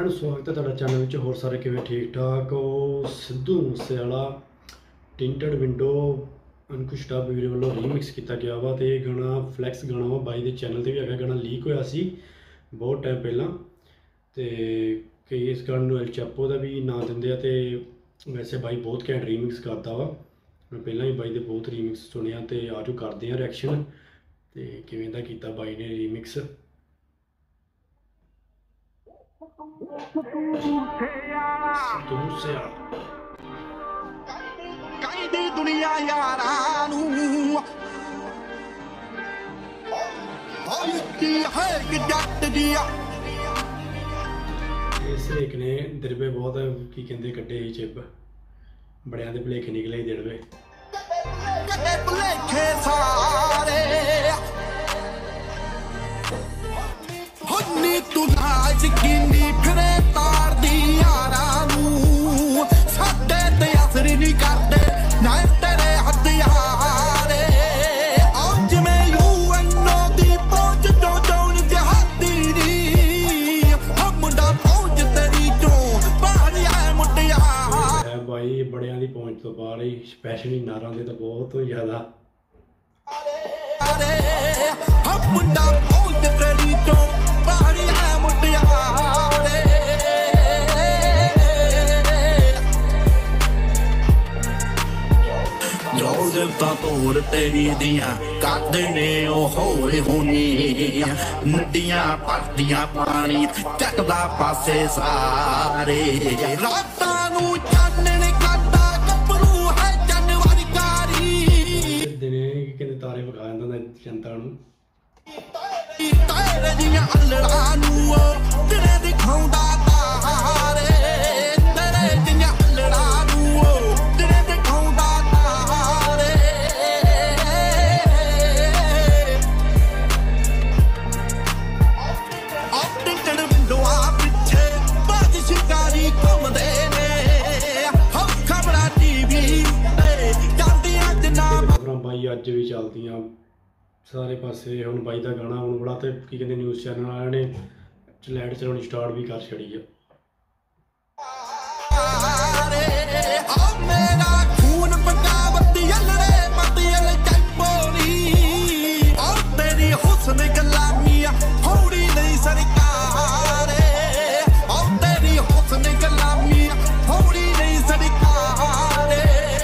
सारिਆਂ ਨੂੰ स्वागत है ਤੁਹਾਡਾ चैनल ਵਿੱਚ। होर सारे किवें ठीक ठाक हो? सिद्धू मूसेवाला टिंटेड विंडो अंकुश ढाबे ਵੀਰੇ ਵੱਲੋਂ ਰੀਮਿਕਸ ਕੀਤਾ ਗਿਆ ਵਾ ਤੇ ਇਹ ਗਾਣਾ ਫਲੈਕਸ ਗਾਣਾ ਵਾ ਬਾਈ ਦੇ ਚੈਨਲ ਤੇ ਵੀ ਹੈਗਾ। ਗਾਣਾ ਲੀਕ ਹੋਇਆ ਸੀ ਬਹੁਤ ਟਾਈਮ ਪਹਿਲਾਂ ਤੇ ਕਈ ਇਸ ਗਾਣੇ ਨੂੰ ਐਲ ਚੈਪੋ ਦਾ ਵੀ ਨਾਂ ਦਿੰਦੇ ਆ ਤੇ ਵੈਸੇ ਬਾਈ ਬਹੁਤ ਘੈਂਟ ਰੀਮਿਕਸ ਕਰਦਾ ਵਾ। ਮੈਂ ਪਹਿਲਾਂ ਵੀ ਬਾਈ ਦੇ ਬਹੁਤ ਰੀਮਿਕਸ ਸੁਣਿਆ ਤੇ ਆਜੋ ਕਰਦੇ ਆ ਰਿਐਕਸ਼ਨ ਤੇ ਕਿਵੇਂ ਦਾ ਕੀਤਾ ਬਾਈ ਨੇ ਰੀਮਿਕਸ। ਕਹਿੰਦੀ ਦੁਨੀਆ ਯਾਰਾਂ ਨੂੰ ਹੋਈ ਕੀ ਹੈ ਕਿ ਜੱਟ ਦੀਆਂ ਇਸ ਲੇਖ ਨੇ ਦਿਰਵੇ ਬਹੁਤ ਕੀ ਕਹਿੰਦੇ ਕੱਢੇ ਸੀ ਚਿੱਪ ਬੜਿਆਂ ਦੇ ਭੁਲੇਖੇ ਨਿਕਲੇ ਹੀ ਦਿੜਵੇ ਕੱਢੇ ਭੁਲੇਖੇ ਸਾਰੇ ਹੁੰਨੀ ਤੂੰ ਨਾਚ ਕਿੰਨੀ ਫਿਰੇ ਤਾਰਦੀ ਯਾਰਾਂ ਨੂੰ ਸਾਡੇ ਤੇ ਅਸਰ ਨਹੀਂ ਕਰਦੇ ਨਾ ਤੇਰੇ ਹਥਿਆਰੇ ਅੱਜ ਮੈਂ ਯੂਐਨਓ ਦੀ ਪਹੁੰਚ ਤੋਂ ਡਾਉਨ ਜਹਾਦੀ ਨੀ ਮੁੰਡਾ ਪਹੁੰਚ ਤੇਰੀ ਚੋਂ ਬਾਹਰ ਆ ਮੁੰਡਿਆ ਹੈ ਬਾਈ ਬੜਿਆਂ ਦੀ ਪਹੁੰਚ ਤੋਂ ਬਾਹਰ ਹੀ ਸਪੈਸ਼ਲੀ ਨਾਰਾਂ ਦੇ ਤਾਂ ਬਹੁਤ ਜ਼ਿਆਦਾ ਮੁੰਡਾ ਪਹੁੰਚ ਤੇਰੀ ਚੋਂ ਬਾਹਰ ਆ ਮੁੰਡਿਆ ਤਾਂ ਤੋੜ ਤੇਰੀ ਦੀਆਂ ਕਰਦੇ ਨੇ ਉਹ ਹੋਏ ਹੋਣੀ ਨਦੀਆਂ ਭਰਦੀਆਂ ਪਾਣੀ ਚੱਕਦਾ ਪਾਸੇ ਸਾਰੇ ਰਾਤਾਂ ਨੂੰ ਚਾਨਣ ਕਰਦਾ ਗੱਭਰੂ ਹੈ ਜਨਵਰਕਾਰੀ ਦਿਨੇ ਕਹਿੰਦੇ ਤਾਰੇ ਵਿਖਾ ਜਾਂਦਾ ਜਨਤਾ ਨੂੰ ਤਾਰੇ ਦੀਆਂ ਅਲੜਾਂ ਨੂੰ ਦਿਨੇ ਦਿਖਾਉਂਦਾ ਤਾਰੇ ਤੇਰੇ ਦੀਆਂ ਅਲੜਾਂ ਨੂੰ ਦਿਨੇ ਦਿਖਾਉਂਦਾ ਬਾਈ ਅੱਜ ਵੀ ਚੱਲਦੀਆਂ ਸਾਰੇ ਪਾਸੇ। ਹੁਣ ਬਾਈ ਦਾ ਗਾਣਾ ਆਉਣ ਵਾਲਾ ਤੇ ਕੀ ਕਹਿੰਦੇ ਨਿਊਜ਼ ਚੈਨਲ ਵਾਲਿਆਂ ਨੇ ਲਾਈਟ ਚਲਾਉਣੀ ਸਟਾਰਟ ਵੀ ਕਰ ਛੜੀ ਆ। ਮੇਰਾ ਖੂਨ ਪਕਾਵਤੀ ਅਲੜੇ ਮਤੀਲ ਚੱਪੋਰੀ ਔਰ ਤੇਰੀ ਹੁਸਨ ਗਲਾਮੀਆਂ ਹੌੜੀ ਨਹੀਂ ਸਰਕਾਰੇ ਔਰ ਤੇਰੀ ਹੁਸਨ ਗਲਾਮੀਆਂ ਹੌੜੀ ਨਹੀਂ ਸਰਕਾਰੇ।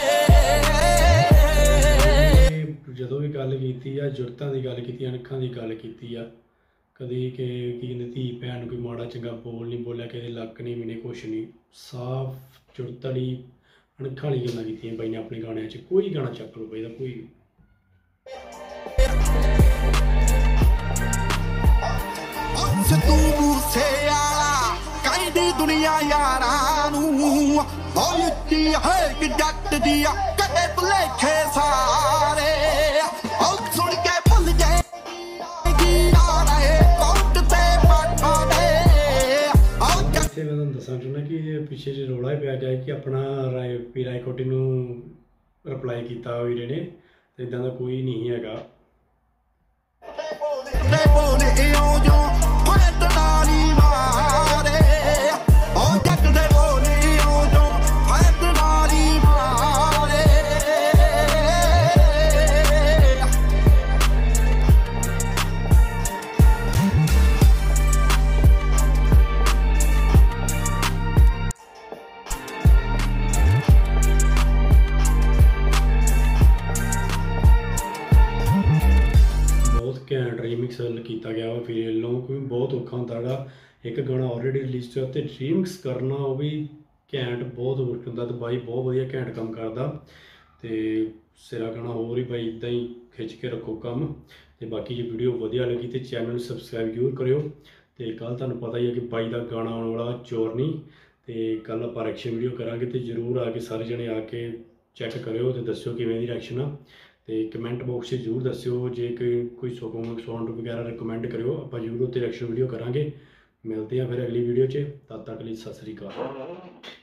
ਜਦੋਂ ਵੀ ਗੱਲ ਕੀਤੀ ਆ ਜੁਰਤਾਂ ਦੀ ਗੱਲ ਕੀਤੀ, ਅਣਖਾਂ ਦੀ ਗੱਲ ਕੀਤੀ ਆ, ਕਦੀ ਕਿ ਕੀ ਕਹਿੰਦੇ ਧੀ ਭੈਣ ਨੂੰ ਕੋਈ ਮਾੜਾ ਚੰਗਾ ਬੋਲ ਨਹੀਂ ਬੋਲਿਆ, ਕਿਸੇ ਲੱਕ ਨਹੀਂ ਮਿਲੇ ਕੁਛ ਨਹੀਂ, ਸਾਫ਼ ਜੁਰਤ ਵਾਲੀ ਅਣਖਾਂ ਵਾਲੀ ਗੱਲਾਂ ਕੀਤੀਆਂ ਬਾਈ ਨੇ ਆਪਣੇ ਗਾਣਿਆਂ 'ਚ। ਕੋਈ ਗਾਣਾ ਚੱਕ ਲਓ ਬਾਈ ਦਾ ਕੋਈ ਵੀ। ਸਿੱਧੂ ਮੂਸੇਵਾਲਾ ਕਹਿੰਦੀ ਦੁਨੀਆ ਯਾਰਾਂ ਨੂੰ ਹੋਈ ਕੀ ਹੈ ਕਿ ਜੱਟ ਦੀਆਂ ਕੱਢੇ ਭੁਲੇਖੇ ਸਾਰੇ ਸੁਣ ਕੇ ਭੁੱਲ ਜਾਏਗੀ ਨਾਰੇ ਕੋਟ ਤੇ ਬਾਠਾ ਦੇ ਇੱਥੇ ਮੈਂ ਤੁਹਾਨੂੰ ਦੱਸਣਾ ਚਾਹੁੰਦਾ ਕਿ ਪਿੱਛੇ ਜੇ ਰੌਲਾ ਪਿਆ ਗਿਆ ਕਿ ਆਪਣਾ ਰਾਏਕੋਟੀ ਨੂੰ ਰਿਪਲਾਈ ਕੀਤਾ ਵੀਰੇ ਨੇ ਤੇ ਇਦਾਂ ਦਾ ਕੋਈ ਨਹੀਂ ਹੈਗਾ। ਘੈਂਟ ਰੀਮਿਕਸ ਕੀਤਾ ਗਿਆ ਵਾ ਫਿਰ ਵੱਲੋਂ ਕਿਉਂਕਿ ਬਹੁਤ ਔਖਾ ਹੁੰਦਾ ਹੈਗਾ ਇੱਕ ਗਾਣਾ ਆਲਰੇਡੀ ਰਿਲੀਜ਼ ਹੋਇਆ ਤੇ ਰੀਮਿਕਸ ਕਰਨਾ ਉਹ ਵੀ ਘੈਂਟ ਬਹੁਤ ਔਖਾ ਹੁੰਦਾ ਤੇ ਬਾਈ ਬਹੁਤ ਵਧੀਆ ਘੈਂਟ ਕੰਮ ਕਰਦਾ ਤੇ ਸਿਰਾ ਗਾਣਾ ਹੋਰ ਹੀ ਬਾਈ ਇੱਦਾਂ ਹੀ ਖਿੱਚ ਕੇ ਰੱਖੋ ਕੰਮ। ਤੇ ਬਾਕੀ ਜੇ ਵੀਡੀਓ ਵਧੀਆ ਲੱਗੀ ਤੇ ਚੈਨਲ ਨੂੰ ਸਬਸਕ੍ਰਾਈਬ ਜ਼ਰੂਰ ਕਰਿਓ। ਤੇ ਕੱਲ੍ਹ ਤੁਹਾਨੂੰ ਪਤਾ ਹੀ ਹੈ ਕਿ ਬਾਈ ਦਾ ਗਾਣਾ ਆਉਣ ਵਾਲਾ ਚੋਰਨੀ ਤੇ ਕੱਲ੍ਹ ਆਪਾਂ ਰਿਐਕਸ਼ਨ ਵੀਡੀਓ ਕਰਾਂਗੇ ਤੇ ਜ਼ਰੂਰ ਆ ਕੇ ਸਾਰੇ ਜਣੇ ਆ ਕੇ ਚੈੱਕ ਕਰਿਓ ਤੇ ਦੱਸਿਓ ਕਿਵੇਂ ਦੀ ਰਿਐਕਸ਼ਨ ਆ ਤੇ ਕਮੈਂਟ ਬਾਕਸ 'ਚ ਜ਼ਰੂਰ ਦੱਸਿਓ। ਜੇ ਕੋਈ ਸੌਂਗ ਵਗੈਰਾ ਰਿਕਮੈਂਡ ਕਰਿਓ ਆਪਾਂ ਜ਼ਰੂਰ ਉੱਤੇ ਰਿਐਕਸ਼ਨ ਵੀਡੀਓ ਕਰਾਂਗੇ। ਮਿਲਦੇ ਹਾਂ ਫਿਰ ਅਗਲੀ ਵੀਡੀਓ 'ਚ, ਤਦ ਤੱਕ ਲਈ ਸਤਿ ਸ੍ਰੀ ਅਕਾਲ।